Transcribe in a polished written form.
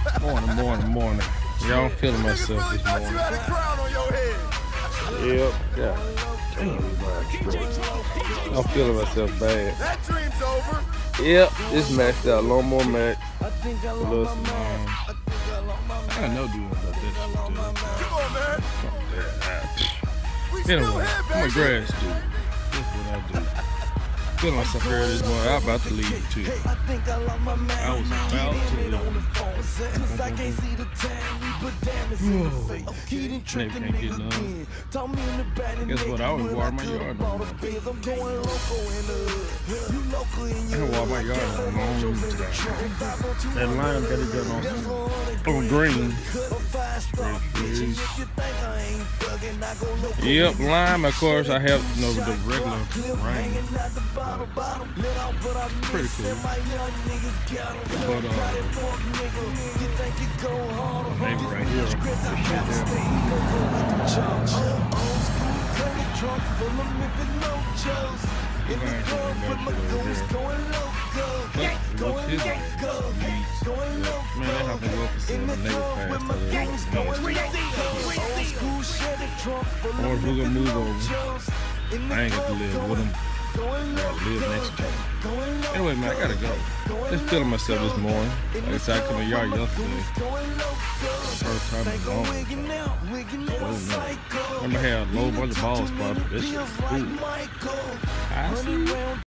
Morning. Y'all, I'm feeling myself this morning. Yep, yeah. I'm feeling myself bad. That dream's over. Yep, it's maxed out. Long more max. Plus, I got no doing about that Come on, man. We shit, still anyway, here, I'm a baby. grass dude. That's what I do. Feeling myself early this morning. I'm about to leave too. I was about to Maybe can't get none. Guess what? I was watering my yard. I can water my yard on my own time. That lime got it done on green. Yep, lime. Of course, I have the regular rain. Pretty cool. But maybe right here. Man, they have to go for some neighbor past or if we're gonna move over, I ain't got to live with them. I live next to them. Anyway, man, I gotta go. Just feeling myself this morning. Like I said, I come in the yard yesterday. First time in a long time. Remember I had a low bunch of balls spotted. This shit was cool. I see.